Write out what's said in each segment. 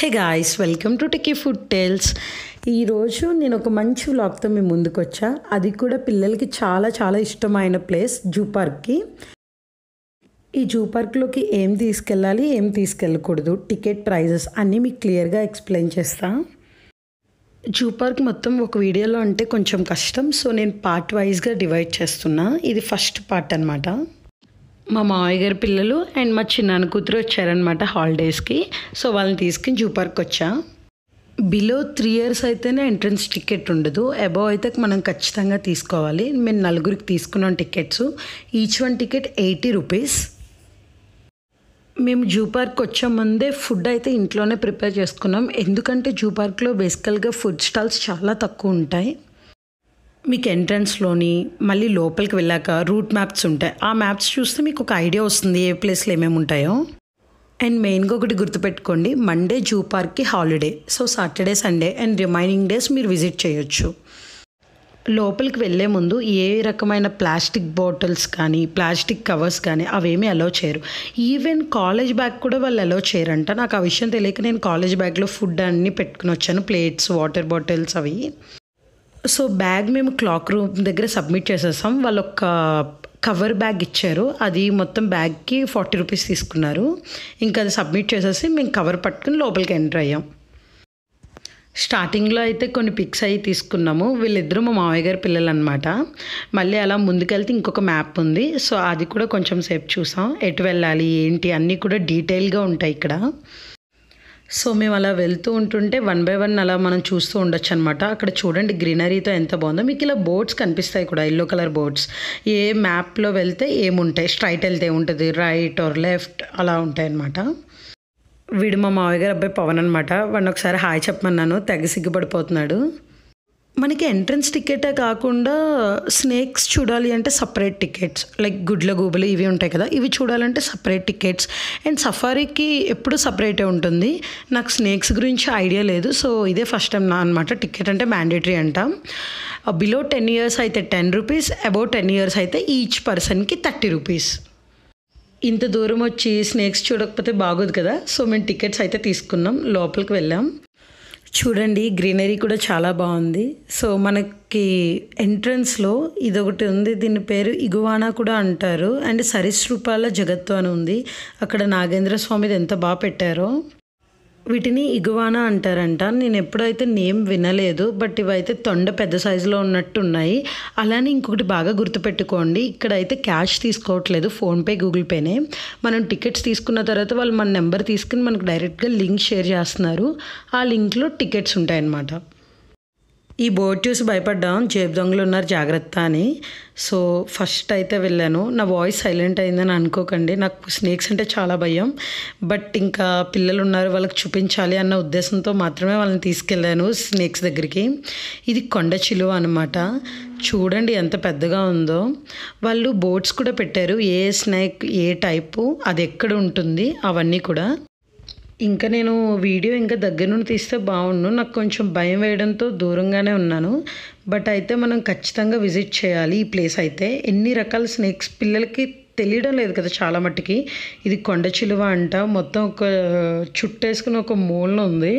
Hey guys, welcome to techie food tales. ఈరోజు నేను ఒక మంచి వ్లాగ్తో మీ ముందుకు వచ్చా. అది కూడా పిల్లలకి చాలా చాలా ఇష్టమైన ప్లేస్ జూ పార్క్కి. ఈ జూ పార్క్లోకి ఏం తీసుకెళ్ళాలి, ఏం తీసుకెళ్ళకూడదు, టికెట్ ప్రైజెస్ అన్నీ మీకు క్లియర్గా ఎక్స్ప్లెయిన్ చేస్తా. జూ పార్క్ మొత్తం ఒక వీడియోలో అంటే కొంచెం కష్టం, సో నేను పార్ట్ వైజ్గా డివైడ్ చేస్తున్నా. ఇది ఫస్ట్ పార్ట్ అనమాట. మా మావయ్య గారి పిల్లలు అండ్ మా చిన్నాన్న కూతురు వచ్చారనమాట హాలిడేస్కి. సో వాళ్ళని తీసుకుని జూ పార్క్ వచ్చా. బిలో 3 years అయితేనే ఎంట్రన్స్ టికెట్ ఉండదు, అబవ్ అయితే మనం ఖచ్చితంగా తీసుకోవాలి. మేము 4 తీసుకున్నాం టికెట్స్. Each one ticket 80 rupees. మేము జూ పార్క్ వచ్చే ముందే ఫుడ్ అయితే ఇంట్లోనే ప్రిపేర్ చేసుకున్నాం, ఎందుకంటే జూ పార్క్లో బేసికల్గా ఫుడ్ స్టాల్స్ చాలా తక్కువ ఉంటాయి. మీకు ఎంట్రన్స్లోని మళ్ళీ లోపలికి వెళ్ళాక రూట్ మ్యాప్స్ ఉంటాయి. ఆ మ్యాప్స్ చూస్తే మీకు ఒక ఐడియా వస్తుంది ఏ ప్లేస్లో ఏమేమి ఉంటాయో. అండ్ మెయిన్గా ఒకటి గుర్తుపెట్టుకోండి, మండే జూ పార్క్కి holiday, so Saturday Sunday and remaining days మీరు విజిట్ చేయొచ్చు. లోపలికి వెళ్ళే ముందు ఏ రకమైన ప్లాస్టిక్ బాటిల్స్ కానీ ప్లాస్టిక్ కవర్స్ కానీ అవేమీ అలౌ చేయరు. ఈవెన్ కాలేజ్ బ్యాగ్ కూడా వాళ్ళు అలౌ చేయరంట. నాకు ఆ విషయం తెలియక నేను కాలేజ్ బ్యాగ్లో ఫుడ్ అన్నీ పెట్టుకుని వచ్చాను, ప్లేట్స్, వాటర్ బాటిల్స్ అవి. సో బ్యాగ్ మేము క్లాక్ రూమ్ దగ్గర సబ్మిట్ చేసేసాం. వాళ్ళు ఒక కవర్ బ్యాగ్ ఇచ్చారు, అది మొత్తం బ్యాగ్కి 40 రూపీస్ తీసుకున్నారు. ఇంకా అది సబ్మిట్ చేసేసి మేము కవర్ పట్టుకుని లోపలికి ఎంటర్ అయ్యాం. స్టార్టింగ్లో అయితే కొన్ని పిక్స్ అవి తీసుకున్నాము. వీళ్ళిద్దరూ మా మావయ్య గారి పిల్లలు అనమాట. మళ్ళీ అలా ముందుకెళ్తే ఇంకొక మ్యాప్ ఉంది, సో అది కూడా కొంచెం సేపు చూసాం. ఎటు వెళ్ళాలి ఏంటి అన్నీ కూడా డీటెయిల్గా ఉంటాయి ఇక్కడ. సో మేము అలా వెళ్తూ ఉంటుంటే 1 by 1 అలా మనం చూస్తూ ఉండొచ్చు అనమాట. అక్కడ చూడండి గ్రీనరీతో ఎంత బాగుందో. మీకు ఇలా బోర్డ్స్ కనిపిస్తాయి కూడా, ఎల్లో కలర్ బోర్డ్స్. ఏ మ్యాప్లో వెళ్తే ఏముంటాయి, స్ట్రైట్ వెళ్తే ఏముంటుంది, రైట్ ఆర్ లెఫ్ట్ అలా ఉంటాయి అన్నమాట. వీడు మా మావయ్య గారు అబ్బాయి పవన్ అనమాట. వాడిని ఒకసారి హాయ్ చెప్పమన్నాను, తెగ సిగ్గుపడిపోతున్నాడు. మనకి ఎంట్రన్స్ టికెటే కాకుండా స్నేక్స్ చూడాలి అంటే సపరేట్ టికెట్స్, లైక్ గుడ్ల గూబలు ఇవి ఉంటాయి కదా, ఇవి చూడాలంటే సపరేట్ టికెట్స్. అండ్ సఫారీకి ఎప్పుడు సపరేటే ఉంటుంది. నాకు స్నేక్స్ గురించి ఐడియా లేదు, సో ఇదే ఫస్ట్ టైం నా అనమాట. టికెట్ అంటే మ్యాండేటరీ అంట. బిలో 10 years అయితే 10 రూపీస్, అబౌవ్ 10 years అయితే ఈచ్ పర్సన్కి 30 రూపీస్. ఇంత దూరం వచ్చి స్నేక్స్ చూడకపోతే బాగోదు కదా, సో మేము టికెట్స్ అయితే తీసుకున్నాం, లోపలికి వెళ్ళాం. చూడండి గ్రీనరీ కూడా చాలా బాగుంది. సో మనకి ఎంట్రన్స్లో ఇదొకటి ఉంది, దీని పేరు ఇగువానా కూడా అంటారు. అండ్ సరీసృపాల జగత్తు అని ఉంది. అక్కడ నాగేంద్ర స్వామిది ఎంత బాగా పెట్టారో. వీటిని ఇగువానా అంటారంట. నేను ఎప్పుడైతే నేమ్ వినలేదు, బట్ ఇవైతే తొండ పెద్ద సైజులో ఉన్నట్టు ఉన్నాయి. అలానే ఇంకొకటి బాగా గుర్తుపెట్టుకోండి, ఇక్కడైతే క్యాష్ తీసుకోవట్లేదు, ఫోన్పే గూగుల్ పేనే. మనం టికెట్స్ తీసుకున్న తర్వాత వాళ్ళు మన నెంబర్ తీసుకుని మనకు డైరెక్ట్గా లింక్ షేర్ చేస్తున్నారు. ఆ లింక్లో టికెట్స్ ఉంటాయన్నమాట. ఈ బోర్డు చూసి భయపడ్డాం, జేబు దొంగలు ఉన్నారు జాగ్రత్త అని. సో ఫస్ట్ అయితే వెళ్ళాను. నా వాయిస్ సైలెంట్ అయిందని అనుకోకండి, నాకు స్నేక్స్ అంటే చాలా భయం. బట్ ఇంకా పిల్లలు ఉన్నారు, వాళ్ళకి చూపించాలి అన్న ఉద్దేశంతో మాత్రమే వాళ్ళని తీసుకెళ్ళాను స్నేక్స్ దగ్గరికి. ఇది కొండ చిలువ అనమాట. చూడండి ఎంత పెద్దగా ఉందో. వాళ్ళు బోర్డ్స్ కూడా పెట్టారు, ఏ స్నేక్ ఏ టైపు, అది ఎక్కడ ఉంటుంది అవన్నీ కూడా. ఇంకా నేను వీడియో ఇంకా దగ్గర నుండి తీస్తే బాగుండు, నాకు కొంచెం భయం వేయడంతో దూరంగానే ఉన్నాను. బట్ అయితే మనం ఖచ్చితంగా విజిట్ చేయాలి ఈ ప్లేస్ అయితే. ఎన్ని రకాల స్నేక్స్ పిల్లలకి తెలియడం లేదు కదా చాలా మట్టుకి. ఇది కొండ చిలువ అంట, మొత్తం ఒక చుట్టేసుకుని ఒక మూలన ఉంది.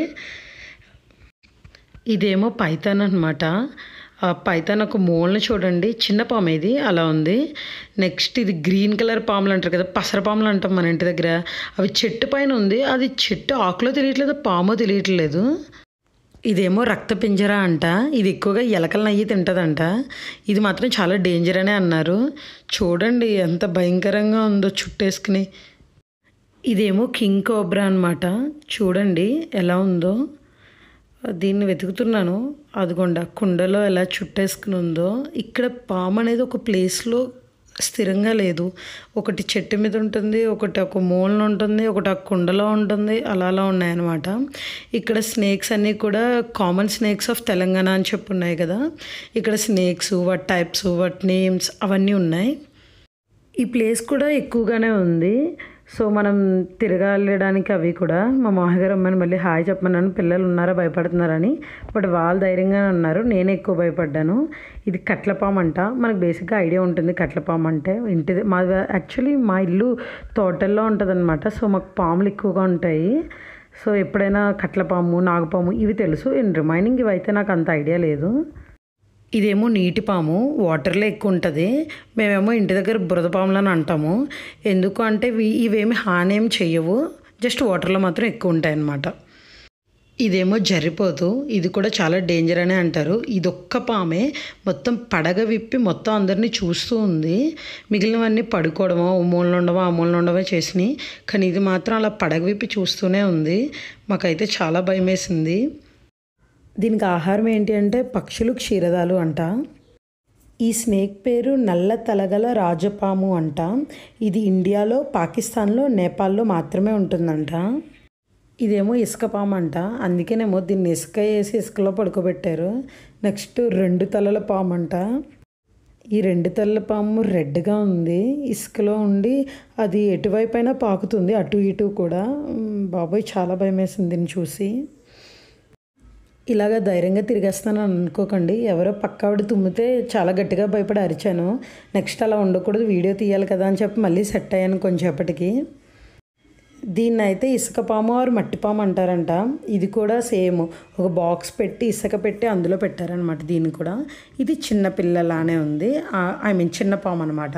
ఇదేమో పైథాన్ అనమాట. ఆ పైథాన్ ఒక మూలన చూడండి, చిన్న పాము ఇది అలా ఉంది. నెక్స్ట్ ఇది గ్రీన్ కలర్ పాములు అంటారు కదా, పసర పాములు అంటాం మన ఇంటి దగ్గర, అవి చెట్టు పైన ఉంది. అది చెట్టు ఆకులో తెలియట్లేదు, పామో తెలియట్లేదు. ఇదేమో రక్త పింజరా అంట, ఇది ఎక్కువగా ఎలకలను అయ్యి తింటుందంట. ఇది మాత్రం చాలా డేంజర్ అనే అన్నారు. చూడండి ఎంత భయంకరంగా ఉందో చుట్టేసుకుని. ఇదేమో కింగ్ కోబ్రా అనమాట, చూడండి ఎలా ఉందో. దీన్ని వెతుకుతున్నాను, అదిగొండ కుండలో ఎలా చుట్టేసుకుని ఉందో. ఇక్కడ పాము అనేది ఒక ప్లేస్లో స్థిరంగా లేదు, ఒకటి చెట్టు మీద ఉంటుంది, ఒకటి ఒక మూలన ఉంటుంది, ఒకటి ఆ కుండలో ఉంటుంది, అలా అలా ఉన్నాయన్నమాట. ఇక్కడ స్నేక్స్ అన్నీ కూడా కామన్ స్నేక్స్ ఆఫ్ తెలంగాణ అని చెప్పి ఉన్నాయి కదా, ఇక్కడ స్నేక్స్, వాటి టైప్స్, వాటి నేమ్స్ అవన్నీ ఉన్నాయి. ఈ ప్లేస్ కూడా ఎక్కువగానే ఉంది. సో మనం తిరగాలడానికి అవి కూడా. మా మామయ్య గారు అమ్మని మళ్ళీ హాయ్ చెప్పమన్నాను, పిల్లలు ఉన్నారా భయపడుతున్నారని. బట్ వాళ్ళు ధైర్యంగానే ఉన్నారు, నేను ఎక్కువ భయపడ్డాను. ఇది కట్లపాము అంట. మనకు బేసిక్గా ఐడియా ఉంటుంది కట్లపాము అంటే. ఇంటిది మా యాక్చువల్లీ మా ఇల్లు తోటల్లో ఉంటుంది అనమాట. సో మాకు పాములు ఎక్కువగా ఉంటాయి. సో ఎప్పుడైనా కట్లపాము, నాగుపాము ఇవి తెలుసు. రిమైనింగ్ ఇవైతే నాకు అంత ఐడియా లేదు. ఇదేమో నీటి పాము, వాటర్లో ఎక్కువ ఉంటుంది. మేమేమో ఇంటి దగ్గర బురద పాములని అంటాము. ఎందుకు అంటే ఇవేమి హాని ఏం చెయ్యవు, జస్ట్ వాటర్లో మాత్రం ఎక్కువ ఉంటాయి అన్నమాట. ఇదేమో జరిపోతు, ఇది కూడా చాలా డేంజర్ అనే అంటారు. ఇదొక్క పామే మొత్తం పడగ విప్పి మొత్తం అందరినీ చూస్తూ ఉంది. మిగిలినవన్నీ పడుకోవడమో, ఓ మూలన ఉండవో ఆ మూలన ఉండవో చేసినాయి. కానీ ఇది మాత్రం అలా పడగ విప్పి చూస్తూనే ఉంది. మాకైతే చాలా భయం వేసింది. దీనికి ఆహారం ఏంటి అంటే పక్షులు, క్షీరదాలు అంట. ఈ స్నేక్ పేరు నల్ల తలగల రాజపాము అంట. ఇది ఇండియాలో, పాకిస్తాన్లో, నేపాల్లో మాత్రమే ఉంటుందంట. ఇదేమో ఇసుక పాము అంట, అందుకేనేమో దీన్ని ఇసుక వేసి ఇసుకలో పడుకోబెట్టారు. నెక్స్ట్ 2 తలల పాము అంట. ఈ 2 తలల పాము రెడ్గా ఉంది, ఇసుకలో ఉండి అది ఎటువైపు అయినా పాకుతుంది, అటు ఇటు కూడా. బాబోయ్ చాలా భయం వేసింది దీన్ని చూసి. ఇలాగ ధైర్యంగా తిరిగేస్తాను అనుకోకండి. ఎవరో పక్కావిడ తుమ్మితే చాలా గట్టిగా భయపడి అరిచాను. నెక్స్ట్ అలా ఉండకూడదు, వీడియో తీయాలి కదా అని చెప్పి మళ్ళీ సెట్ అయ్యాను కొంచెంసేపటికి. దీన్ని అయితే ఇసుక పాము ఆర్ మట్టి పాము అంటారంట. ఇది కూడా సేమ్ ఒక బాక్స్ పెట్టి ఇసుక పెట్టి అందులో పెట్టారనమాట. దీన్ని కూడా ఇది చిన్న పిల్లలానే ఉంది, చిన్న పాము అనమాట.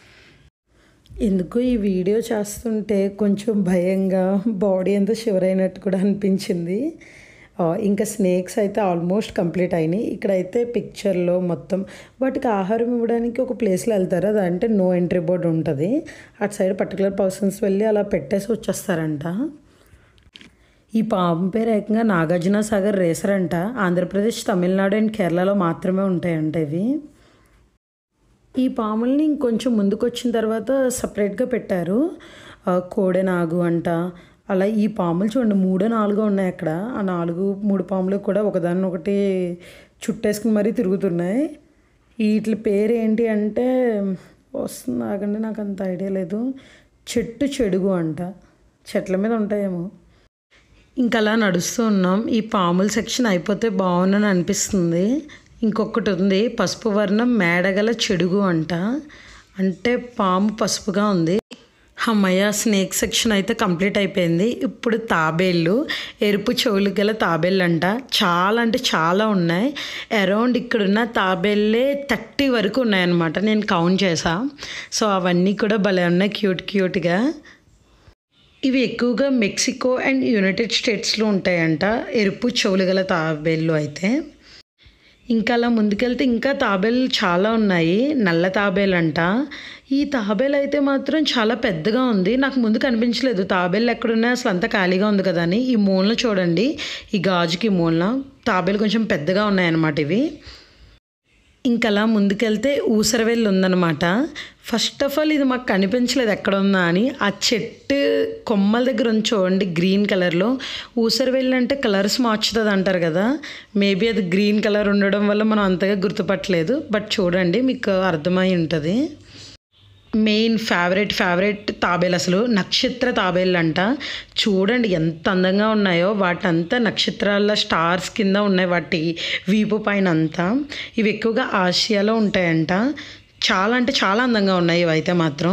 ఎందుకు ఈ వీడియో చేస్తుంటే కొంచెం భయంగా బాడీ అంతా షివర్ అయినట్టు కూడా అనిపించింది. ఇంకా స్నేక్స్ అయితే ఆల్మోస్ట్ కంప్లీట్ అయినాయి. ఇక్కడైతే పిక్చర్లో మొత్తం వాటికి ఆహారం ఇవ్వడానికి ఒక ప్లేస్లో వెళ్తారు, అదంటే నో ఎంట్రీ బోర్డు ఉంటుంది. అటు సైడ్ పర్టికులర్ పర్సన్స్ వెళ్ళి అలా పెట్టేసి వచ్చేస్తారంట. ఈ పాము పేరు ఏకంగా నాగార్జున సాగర్ రేసర్ అంట. ఆంధ్రప్రదేశ్, తమిళనాడు అండ్ కేరళలో మాత్రమే ఉంటాయంట ఇవి. ఈ పాముల్ని ఇంకొంచెం ముందుకు వచ్చిన తర్వాత సపరేట్గా పెట్టారు. కోడెనాగు అంట. అలా ఈ పాములు చూడండి 3-4 ఉన్నాయి అక్కడ. ఆ 3 పాములు కూడా ఒకదాన్నొకటి చుట్టేసుకుని మరీ తిరుగుతున్నాయి. వీటి పేరు ఏంటి అంటే వస్తుంది ఆగండి, నాకు అంత ఐడియా లేదు. చెట్టు చెడుగు అంట, చెట్ల మీద ఉంటాయేమో. ఇంకా అలా నడుస్తూ ఉన్నాం. ఈ పాముల సెక్షన్ అయిపోతే బాగుందని అనిపిస్తుంది. ఇంకొకటి ఉంది, పసుపు వర్ణం మేడగల చెడుగు అంట, అంటే పాము పసుపుగా ఉంది. అమ్మయ్య, స్నేక్ సెక్షన్ అయితే కంప్లీట్ అయిపోయింది. ఇప్పుడు తాబేళ్ళు, ఎరుపు చెవులు గల తాబేళ్ళు అంట. చాలా అంటే చాలా ఉన్నాయి. అరౌండ్ ఇక్కడున్న తాబేళ్ళే 30 వరకు ఉన్నాయన్నమాట, నేను కౌంట్ చేసా. సో అవన్నీ కూడా భలే ఉన్నాయి, క్యూట్ క్యూట్గా. ఇవి ఎక్కువగా మెక్సికో అండ్ యునైటెడ్ స్టేట్స్లో ఉంటాయంట, ఎరుపు చెవులు గల తాబేళ్ళు అయితే. ఇంకా అలా ముందుకెళ్తే ఇంకా తాబేలు చాలా ఉన్నాయి. నల్ల తాబేలు అంట. ఈ తాబేలు అయితే మాత్రం చాలా పెద్దగా ఉంది. నాకు ముందు కనిపించలేదు తాబేలు ఎక్కడున్నాయి, అసలు అంతా ఖాళీగా ఉంది కదా అని. ఈ మూలన చూడండి, ఈ గాజుకి మూలన తాబేలు కొంచెం పెద్దగా ఉన్నాయన్నమాట ఇవి. ఇంకా అలా ముందుకెళ్తే ఊసరవెల్లి ఉందన్నమాట. ఫస్ట్ ఆఫ్ ఆల్ ఇది మాకు కనిపించలేదు ఎక్కడ ఉందా అని. ఆ చెట్టు కొమ్మల దగ్గర ఉంది చూడండి, గ్రీన్ కలర్లో. ఊసరవెల్లి అంటే కలర్స్ మార్చుతుంది అంటారు కదా, మేబీ అది గ్రీన్ కలర్ ఉండడం వల్ల మనం అంతగా గుర్తుపట్టలేదు. బట్ చూడండి, మీకు అర్థమై ఉంటుంది. మెయిన్ ఫేవరెట్ తాబేలు అసలు నక్షత్ర తాబేళ్ళు అంట. చూడండి ఎంత అందంగా ఉన్నాయో, వాటంతా నక్షత్రాల స్టార్స్ కింద ఉన్నాయి వాటి వీపు పైన అంతా. ఇవి ఎక్కువగా ఆసియాలో ఉంటాయంట. చాలా అంటే చాలా అందంగా ఉన్నాయి ఇవైతే మాత్రం.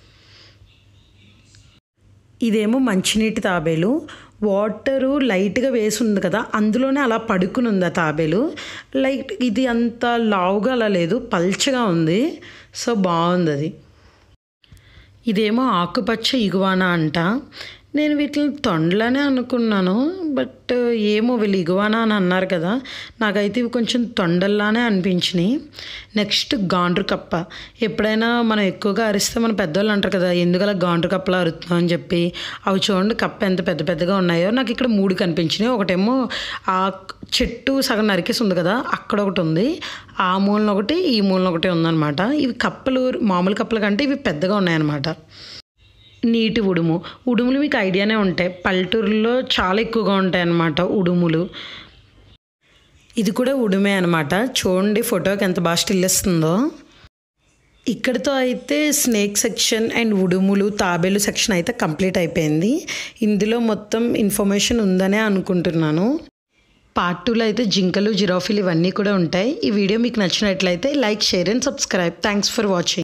ఇదేమో మంచినీటి తాబేలు. వాటరు లైట్గా వేసి ఉంది కదా, అందులోనే అలా పడుకుని ఉంది ఆ తాబేలు. లైట్ ఇది అంత లావుగా అలా లేదు, పల్చగా ఉంది. సో బాగుంది అది. ఇదేమో ఆకుపచ్చ ఇగువానా అంట. నేను వీటిని తొండలనే అనుకున్నాను, బట్ ఏమో వీళ్ళు ఇగువానా అని అన్నారు కదా, నాకైతే ఇవి కొంచెం తొండల్లానే అనిపించినాయి. నెక్స్ట్ గాండ్రు కప్ప. ఎప్పుడైనా మనం ఎక్కువగా అరిస్తే మన పెద్దవాళ్ళు అంటారు కదా, ఎందుకలా గాండ్రు కప్పలా అరుతున్నాం అని చెప్పి. అవి చూడండి కప్ప ఎంత పెద్ద పెద్దగా ఉన్నాయో. నాకు ఇక్కడ 3 కనిపించినాయి. ఒకటేమో ఆ చెట్టు సగం నరికేసి ఉంది కదా, అక్కడ ఒకటి ఉంది, ఆ మూలన ఒకటి, ఈ మూలన ఒకటి ఉందన్నమాట. ఇవి కప్పలు మామూలు కప్పల కంటే ఇవి పెద్దగా ఉన్నాయన్నమాట. నీటి ఉడుములు మీకు ఐడియానే ఉంటాయి, పల్లెటూరులో చాలా ఎక్కువగా ఉంటాయి అన్నమాట ఉడుములు. ఇది కూడా ఉడుమే అనమాట. చూడండి ఫోటోకి ఎంత బాగా స్టిల్ ఇస్తుందో. ఇక్కడితో అయితే స్నేక్ సెక్షన్ అండ్ ఉడుములు తాబేలు సెక్షన్ అయితే కంప్లీట్ అయిపోయింది. ఇందులో మొత్తం ఇన్ఫర్మేషన్ ఉందనే అనుకుంటున్నాను. పార్ట్ 2లో అయితే జింకలు, జిరాఫీలు ఇవన్నీ కూడా ఉంటాయి. ఈ వీడియో మీకు నచ్చినట్లయితే like, share and subscribe. Thanks for watching.